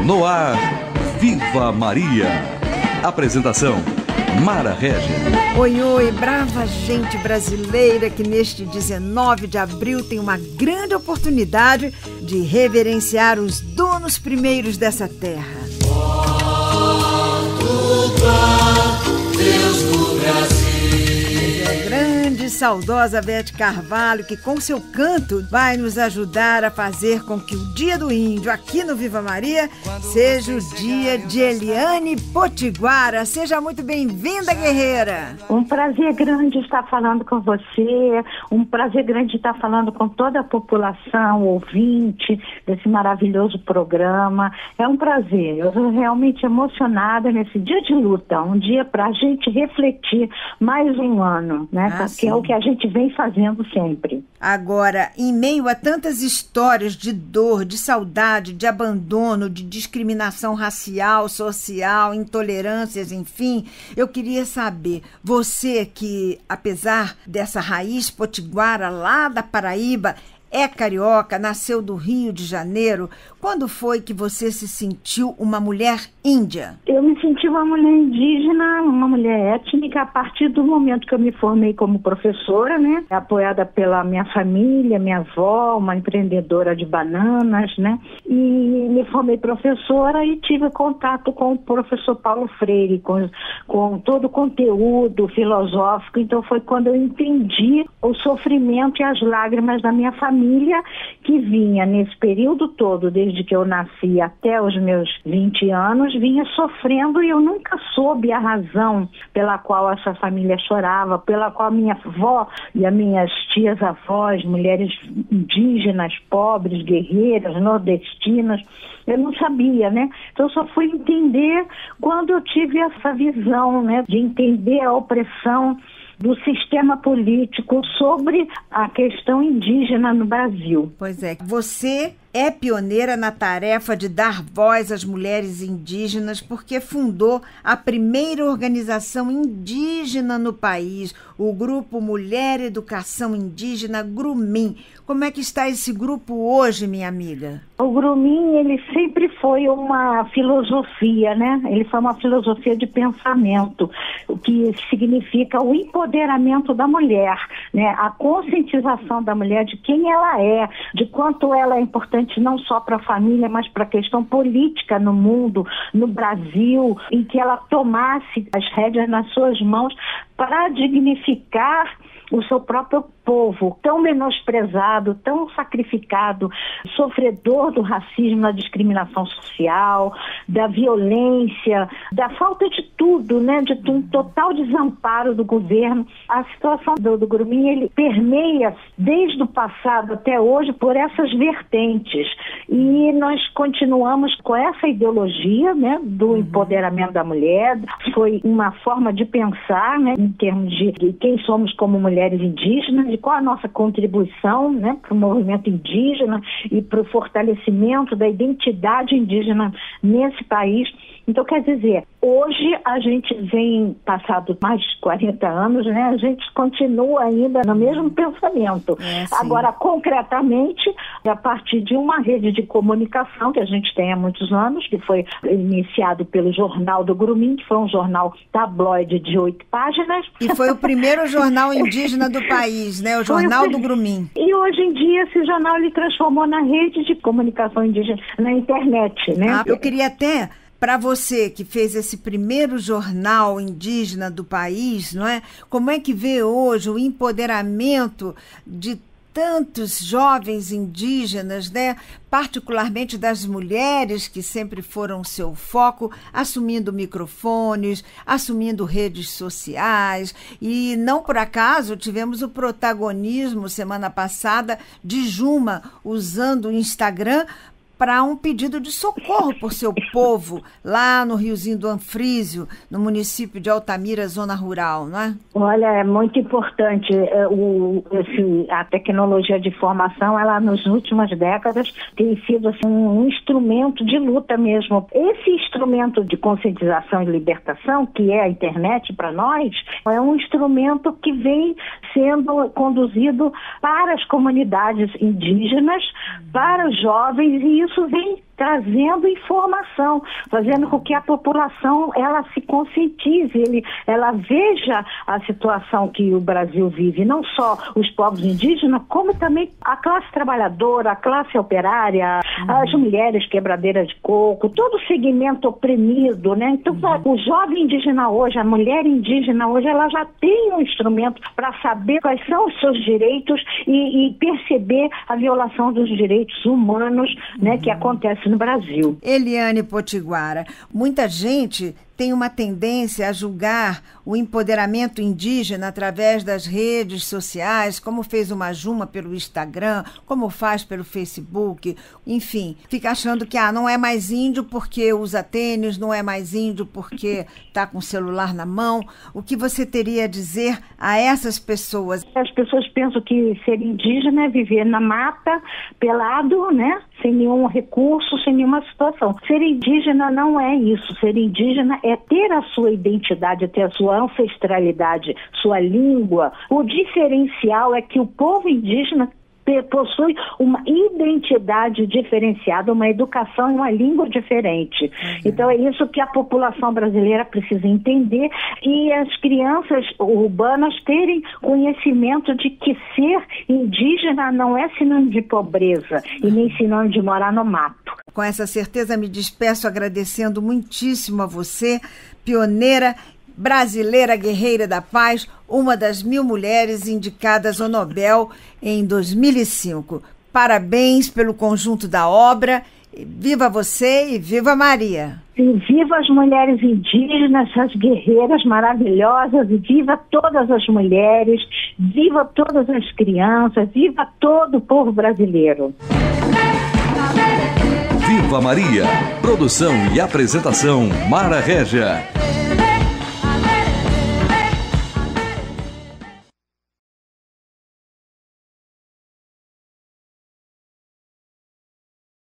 No ar, Viva Maria. Apresentação, Mara Regis. Oi, oi, brava gente brasileira que neste 19 de abril tem uma grande oportunidade de reverenciar os donos primeiros dessa terra. Portugal, Deus do Brasil. É grande e saudosa Bete Carvalho, que com seu canto vai nos ajudar a fazer com que o Dia do Índio aqui no Viva Maria seja o dia de Eliane Potiguara. Seja muito bem-vinda, guerreira. Um prazer grande estar falando com você, um prazer grande estar falando com toda a população ouvinte desse maravilhoso programa. É um prazer, eu estou realmente emocionada nesse dia de luta, um dia para a gente refletir mais um ano, né? Porque é o que a gente vem fazendo sempre. Agora, em meio a tantas histórias de dor, de saudade, de abandono, de discriminação racial, social, intolerâncias, enfim, eu queria saber, você que, apesar dessa raiz potiguara lá da Paraíba, é carioca, nasceu do Rio de Janeiro, quando foi que você se sentiu uma mulher índia? Eu me senti uma mulher indígena, uma mulher étnica, a partir do momento que eu me formei como professora, né? Apoiada pela minha família, minha avó, uma empreendedora de bananas, né? E me formei professora e tive contato com o professor Paulo Freire, com todo o conteúdo filosófico. Então foi quando eu entendi o sofrimento e as lágrimas da minha família, que vinha nesse período todo, desde que eu nasci até os meus 20 anos, vinha sofrendo, e eu nunca soube a razão pela qual essa família chorava, pela qual minha avó e as minhas tias-avós, mulheres indígenas, pobres, guerreiras, nordestinas, eu não sabia, né? Então eu só fui entender quando eu tive essa visão, né, de entender a opressão do sistema político sobre a questão indígena no Brasil. Pois é, você é pioneira na tarefa de dar voz às mulheres indígenas, porque fundou a primeira organização indígena no país, o Grupo Mulher Educação Indígena, GRUMIN. Como é que está esse grupo hoje, minha amiga? O GRUMIN, ele sempre foi uma filosofia, né? Ele foi uma filosofia de pensamento, o que significa o empoderamento da mulher, né? A conscientização da mulher de quem ela é, de quanto ela é importante não só para a família, mas para a questão política no mundo, no Brasil, em que ela tomasse as rédeas nas suas mãos para dignificar o seu próprio povo, tão menosprezado, tão sacrificado, sofredor do racismo, da discriminação social, da violência, da falta de tudo, né, de um total desamparo do governo. A situação do GRUMIN, ele permeia desde o passado até hoje por essas vertentes, e nós continuamos com essa ideologia, né, do empoderamento da mulher. Foi uma forma de pensar, né, em termos de quem somos como mulheres indígenas, de qual a nossa contribuição, né, para o movimento indígena e para o fortalecimento da identidade indígena nesse país. Então, quer dizer, hoje a gente vem, passado mais de 40 anos, né, a gente continua ainda no mesmo pensamento. Agora, concretamente, a partir de uma rede de comunicação que a gente tem há muitos anos, que foi iniciado pelo Jornal do GRUMIN, que foi um jornal tabloide de 8 páginas. E foi o primeiro jornal indígena do país, né, o Jornal do GRUMIN. E hoje em dia esse jornal ele transformou na rede de comunicação indígena, na internet, né? Eu queria até, para você que fez esse primeiro jornal indígena do país, não é? Como é que vê hoje o empoderamento de tantos jovens indígenas, né? Particularmente das mulheres, que sempre foram seu foco, assumindo microfones, assumindo redes sociais, e não por acaso tivemos o protagonismo semana passada de Juma usando o Instagram para um pedido de socorro por seu povo, lá no Riozinho do Anfrísio, no município de Altamira, zona rural, não é? Olha, é muito importante. A tecnologia de informação, ela nas últimas décadas tem sido assim, um instrumento de luta mesmo. Esse instrumento de conscientização e libertação, que é a internet para nós, é um instrumento que vem sendo conduzido para as comunidades indígenas, para os jovens, e isso vem trazendo informação, fazendo com que a população ela se conscientize, ela veja a situação que o Brasil vive, não só os povos indígenas, como também a classe trabalhadora, a classe operária, as mulheres quebradeiras de coco, todo o segmento oprimido, né? Então, o jovem indígena hoje, a mulher indígena hoje, ela já tem um instrumento para saber quais são os seus direitos e perceber a violação dos direitos humanos, né, que acontece no Brasil. Eliane Potiguara, muita gente tem uma tendência a julgar o empoderamento indígena através das redes sociais, como fez o Majuma pelo Instagram, como faz pelo Facebook, enfim, fica achando que não é mais índio porque usa tênis, não é mais índio porque está com o celular na mão. O que você teria a dizer a essas pessoas? As pessoas pensam que ser indígena é viver na mata, pelado, né? Sem nenhum recurso, sem nenhuma situação. Ser indígena não é isso. Ser indígena é ter a sua identidade, ter a sua ancestralidade, sua língua. O diferencial é que o povo indígena possui uma identidade diferenciada, uma educação e uma língua diferente. Então é isso que a população brasileira precisa entender e as crianças urbanas terem conhecimento de que ser indígena não é sinônimo de pobreza e nem sinônimo de morar no mato. Com essa certeza me despeço agradecendo muitíssimo a você, pioneira brasileira guerreira da paz, uma das 1000 mulheres indicadas ao Nobel em 2005. Parabéns pelo conjunto da obra. Viva você e viva Maria! E viva as mulheres indígenas, as guerreiras maravilhosas, e viva todas as mulheres, viva todas as crianças, viva todo o povo brasileiro. Viva Maria! Produção e apresentação Mara Régia.